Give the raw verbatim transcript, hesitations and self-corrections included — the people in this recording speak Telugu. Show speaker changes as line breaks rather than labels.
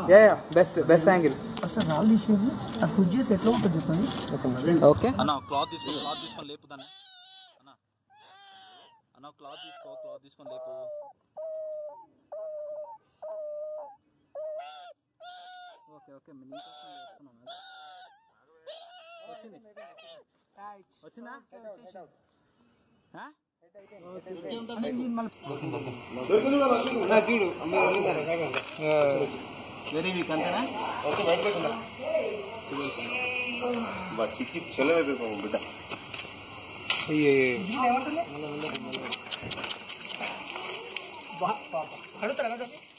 Yeah ya best best angle
అసలు రాళ్ళు తీసేది అది పుష్ చేసి ఎట్లా ఉంటుంది చెప్పండి.
ఓకే
అన్న క్లాత్ తీసుకో క్లాత్ తీసుకొని లేపు దాన్ని అన్న అన్న క్లాత్ తీసుకో క్లాత్ తీసుకొని లేపు ఓకే ఓకే వచ్చిందా
చూడు వెరీ వీక్ అంతేనా
చిక్కి చెల్లె బిడ్డ
అడుగుతారా